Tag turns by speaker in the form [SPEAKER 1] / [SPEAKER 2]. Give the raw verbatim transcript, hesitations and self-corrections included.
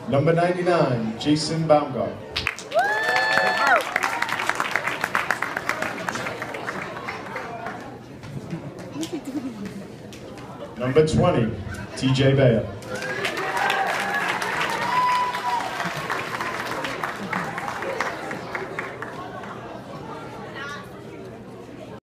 [SPEAKER 1] Number ninety-nine, Jason Baumgart. Number twenty, T J Bale.